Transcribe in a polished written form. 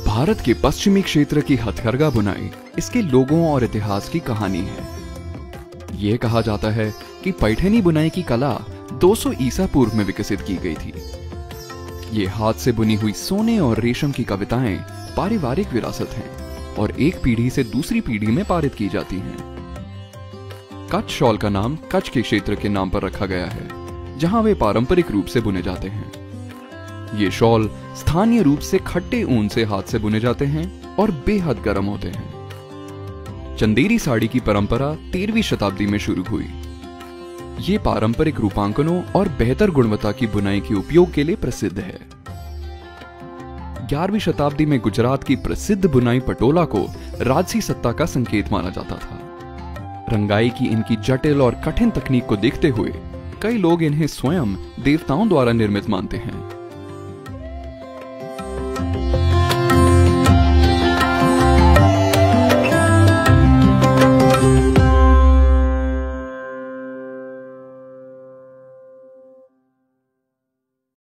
भारत के पश्चिमी क्षेत्र की हथकरघा बुनाई इसके लोगों और इतिहास की कहानी है। यह कहा जाता है कि पैठनी बुनाई की कला 200 ईसा पूर्व में विकसित की गई थी। ये हाथ से बुनी हुई सोने और रेशम की कविताएं पारिवारिक विरासत हैं और एक पीढ़ी से दूसरी पीढ़ी में पारित की जाती हैं। कच्छ शॉल का नाम कच्छ के क्षेत्र के नाम पर रखा गया है, जहां वे पारंपरिक रूप से बुने जाते हैं। ये शॉल स्थानीय रूप से खट्टे ऊन से हाथ से बुने जाते हैं और बेहद गर्म होते हैं। चंदेरी साड़ी की परंपरा 13वीं शताब्दी में शुरू हुई। ये पारंपरिक रूपांकनों और बेहतर गुणवत्ता की बुनाई के उपयोग के लिए प्रसिद्ध है। 11वीं शताब्दी में गुजरात की प्रसिद्ध बुनाई पटोला को राजसी सत्ता का संकेत माना जाता था। रंगाई की इनकी जटिल और कठिन तकनीक को देखते हुए कई लोग इन्हें स्वयं देवताओं द्वारा निर्मित मानते हैं।